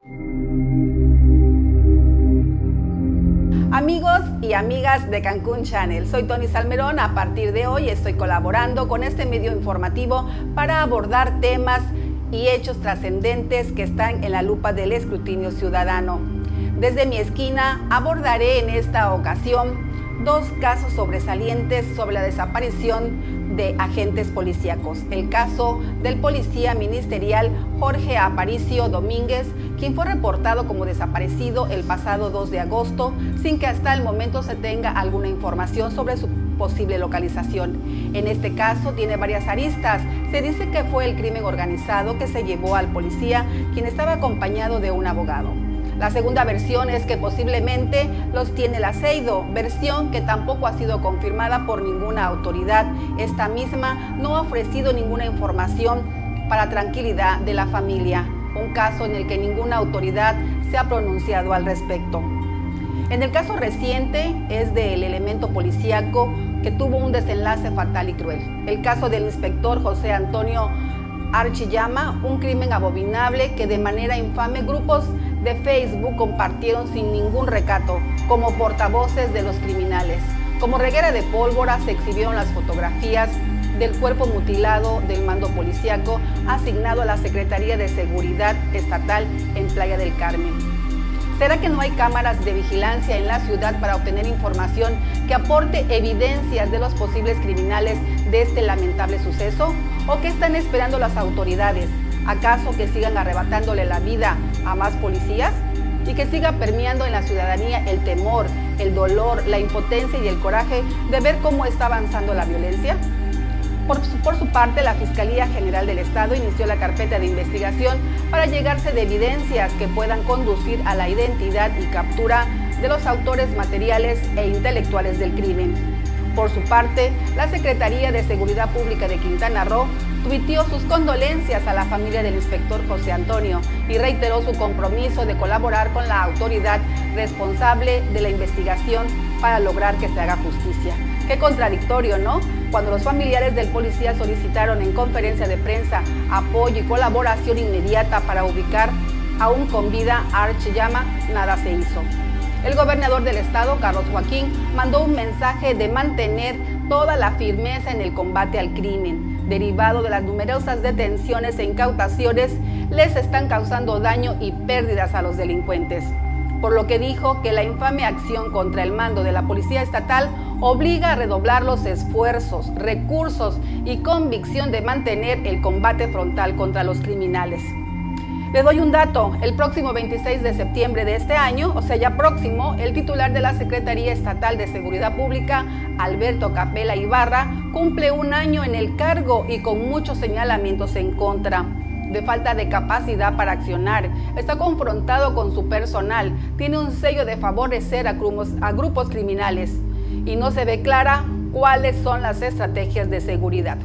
Amigos y amigas de Cancún Channel, soy Tony Salmerón. A partir de hoy estoy colaborando con este medio informativo para abordar temas y hechos trascendentes que están en la lupa del escrutinio ciudadano. Desde mi esquina abordaré en esta ocasión dos casos sobresalientes sobre la desaparición de agentes policíacos. El caso del policía ministerial Jorge Aparicio Domínguez, quien fue reportado como desaparecido el pasado 2 de agosto, sin que hasta el momento se tenga alguna información sobre su posible localización. En este caso tiene varias aristas. Se dice que fue el crimen organizado que se llevó al policía, quien estaba acompañado de un abogado. La segunda versión es que posiblemente los tiene el aceido, versión que tampoco ha sido confirmada por ninguna autoridad. Esta misma no ha ofrecido ninguna información para tranquilidad de la familia, un caso en el que ninguna autoridad se ha pronunciado al respecto. En el caso reciente es del elemento policíaco que tuvo un desenlace fatal y cruel. El caso del inspector José Antonio Archillama, un crimen abominable que de manera infame grupos de Facebook compartieron sin ningún recato como portavoces de los criminales. Como reguera de pólvora se exhibieron las fotografías del cuerpo mutilado del mando policíaco asignado a la Secretaría de Seguridad Estatal en Playa del Carmen. ¿Será que no hay cámaras de vigilancia en la ciudad para obtener información que aporte evidencias de los posibles criminales de este lamentable suceso? ¿O qué están esperando las autoridades? ¿Acaso que sigan arrebatándole la vida a más policías? ¿Y que siga permeando en la ciudadanía el temor, el dolor, la impotencia y el coraje de ver cómo está avanzando la violencia? Por su parte, la Fiscalía General del Estado inició la carpeta de investigación para llegarse de evidencias que puedan conducir a la identidad y captura de los autores materiales e intelectuales del crimen. Por su parte, la Secretaría de Seguridad Pública de Quintana Roo tuiteó sus condolencias a la familia del inspector José Antonio y reiteró su compromiso de colaborar con la autoridad responsable de la investigación para lograr que se haga justicia. Qué contradictorio, ¿no? Cuando los familiares del policía solicitaron en conferencia de prensa apoyo y colaboración inmediata para ubicar aún con vida a Archillama, nada se hizo. El gobernador del estado, Carlos Joaquín, mandó un mensaje de mantener toda la firmeza en el combate al crimen. Derivado de las numerosas detenciones e incautaciones, les están causando daño y pérdidas a los delincuentes. Por lo que dijo que la infame acción contra el mando de la Policía Estatal obliga a redoblar los esfuerzos, recursos y convicción de mantener el combate frontal contra los criminales. Le doy un dato: el próximo 26 de septiembre de este año, o sea ya próximo, el titular de la Secretaría Estatal de Seguridad Pública, Alberto Capella Ibarra, cumple un año en el cargo y con muchos señalamientos en contra. De falta de capacidad para accionar, está confrontado con su personal, tiene un sello de favorecer a grupos criminales y no se ve clara cuáles son las estrategias de seguridad.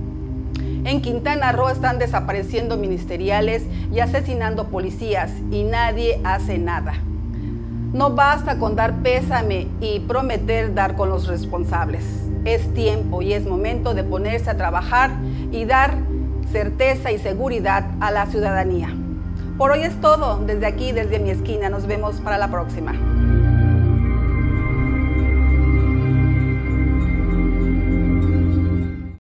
En Quintana Roo están desapareciendo ministeriales y asesinando policías y nadie hace nada. No basta con dar pésame y prometer dar con los responsables. Es tiempo y es momento de ponerse a trabajar y dar certeza y seguridad a la ciudadanía. Por hoy es todo. Desde aquí, desde mi esquina, nos vemos para la próxima.